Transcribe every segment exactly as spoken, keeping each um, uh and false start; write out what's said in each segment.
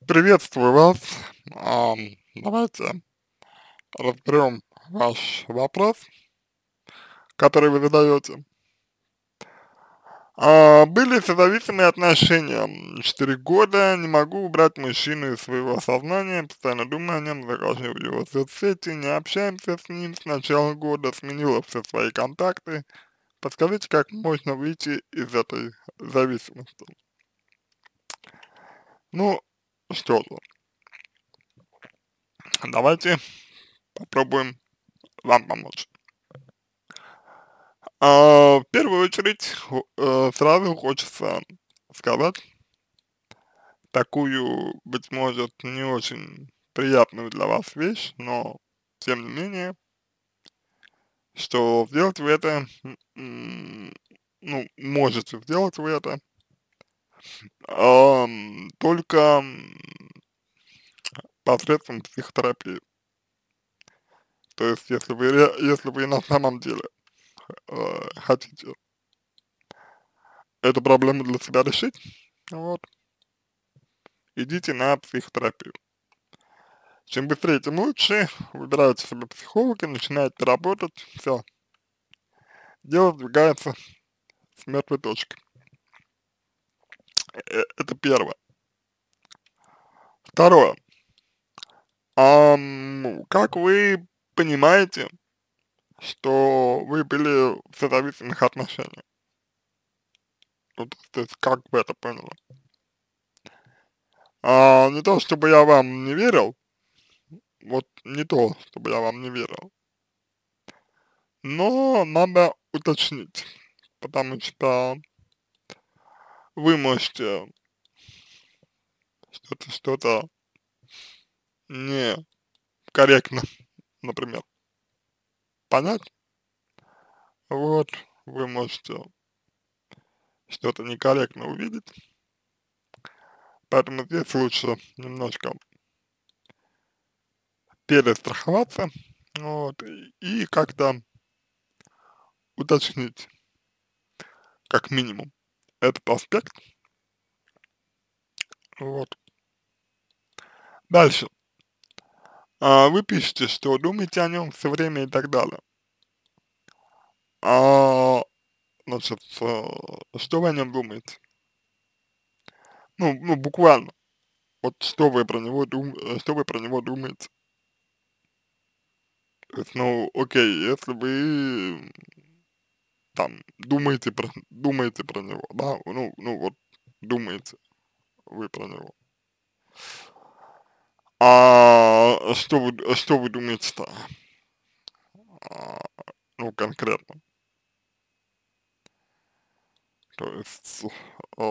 Приветствую вас. Ам, давайте разберем ваш вопрос, который вы задаете. А, были созависимые отношения. м, Четыре года не могу убрать мужчину из своего сознания, постоянно думаю о нем, захожу в его соцсети, не общаемся с ним с начала года, сменила все свои контакты. Подскажите, как можно выйти из этой зависимости? Ну, что же, давайте попробуем вам помочь. А, в первую очередь, хо- э, сразу хочется сказать такую, быть может, не очень приятную для вас вещь, но тем не менее, что сделать вы это, м, м, ну, можете сделать вы это, ам, только м, посредством психотерапии. То есть, если вы, ре- если вы на самом деле э, хотите эту проблему для себя решить, вот, идите на психотерапию. Чем быстрее, тем лучше. Выбираете себе психолога, начинаете работать, все, дело сдвигается с мертвой точки. Э, это первое. Второе. Ам, как вы понимаете, что вы были в созависимых отношениях? Ну, то то есть, как вы это поняли? А, не то, чтобы я вам не верил, вот не то, чтобы я вам не верил, но надо уточнить, потому что вы можете что-то что-то некорректно, например, понять, вот, вы можете что-то некорректно увидеть, поэтому здесь лучше немножко перестраховаться, вот, и, и как-то уточнить, как минимум, этот аспект, вот. Дальше, а, вы пишете, что думаете о нем все время и так далее, а, значит, э, что вы о нем думаете? Ну, ну, буквально, вот что вы про него дум, э, что вы про него думаете? То есть, ну, окей, если вы там думаете про думаете про него, да, ну ну вот думаете вы про него. А что вы д что вы думаете-то? А, ну, конкретно. То есть, а,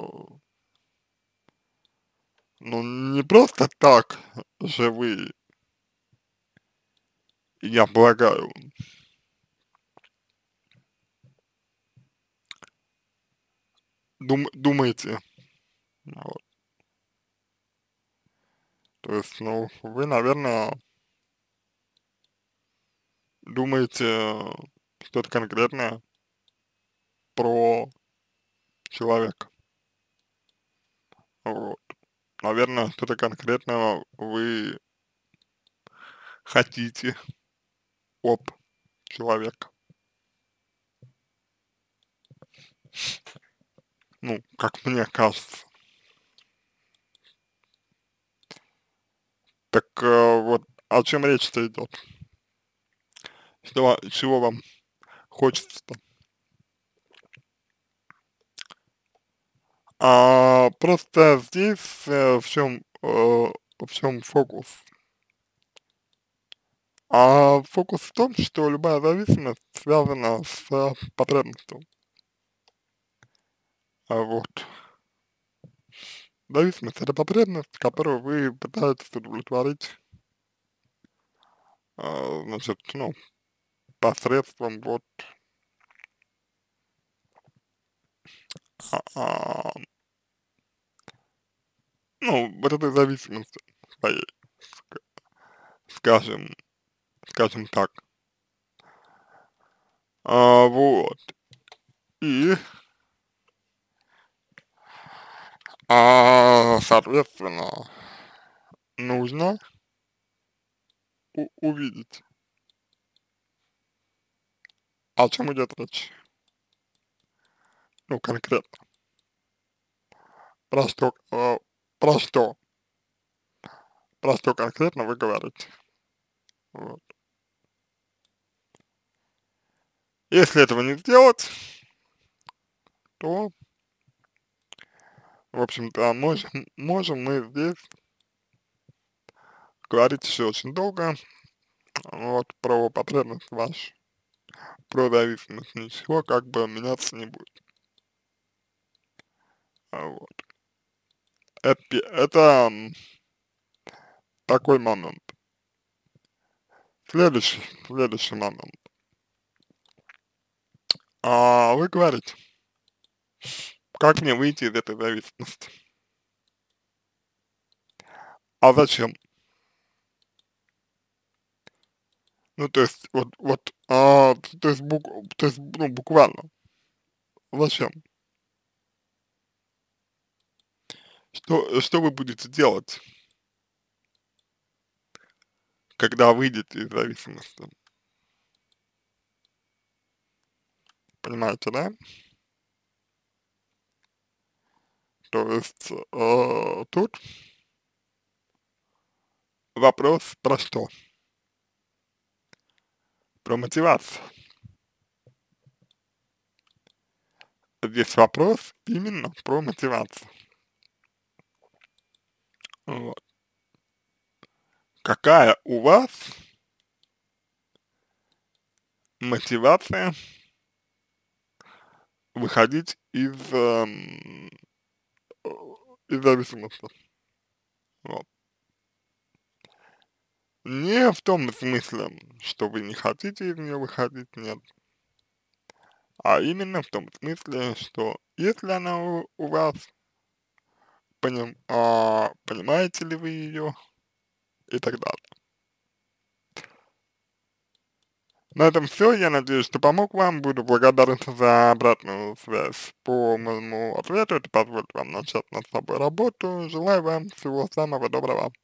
ну, не просто так же вы, я полагаю, дум думаете, вот. То есть, ну, вы, наверное, думаете что-то конкретное про человека, вот. Наверное, что-то конкретного вы хотите от человека. Ну, как мне кажется. Так э, вот о чем речь-то идет? Что, ва- чего вам хочется-то? А, просто здесь э, в чем э, в чем фокус? А фокус в том, что любая зависимость связана с э, потребностью. А вот. Зависимость — это потребность, которую вы пытаетесь удовлетворить, а, значит, ну, посредством вот а, а, ну, вот этой зависимости своей, ск- скажем, скажем так. А, вот. И, а, соответственно, нужно у увидеть. О чем идет речь? Ну, конкретно. Про что, э, про что? Про что конкретно вы говорите? Вот. Если этого не сделать, то, в общем-то, можем, можем мы здесь говорить еще очень долго, вот, про потребность вашу, про зависимость, ничего как бы меняться не будет. А, вот. Это, пе- это м, такой момент. Следующий, следующий момент. А вы говорите, как мне выйти из этой зависимости? А зачем? Ну, то есть, вот, вот, а, то есть, бук, то есть, ну, буквально, зачем? Что, что вы будете делать, когда выйдете из зависимости? Понимаете, да? То есть, э, тут вопрос про что? Про мотивацию. Здесь вопрос именно про мотивацию. Вот. Какая у вас мотивация выходить из, эм, э, из зависимости? Вот. Не в том смысле, что вы не хотите из нее выходить, нет, а именно в том смысле, что если она у, у вас, поним, а, понимаете ли вы ее и так далее. На этом все. Я надеюсь, что помог вам. Буду благодарен за обратную связь по моему ответу. Это позволит вам начать над собой работу. Желаю вам всего самого доброго.